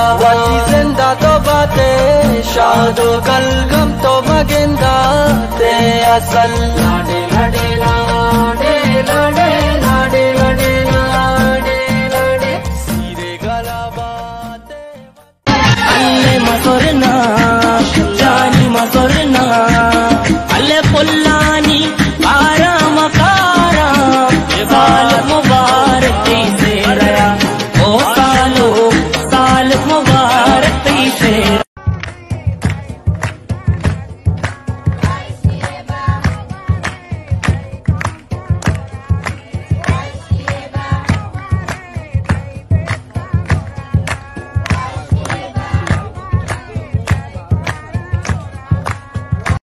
वाची जिंदा तो बातें शादो कल गम तो मगिंदा ते असल लाडे लाडे लाडे लाडे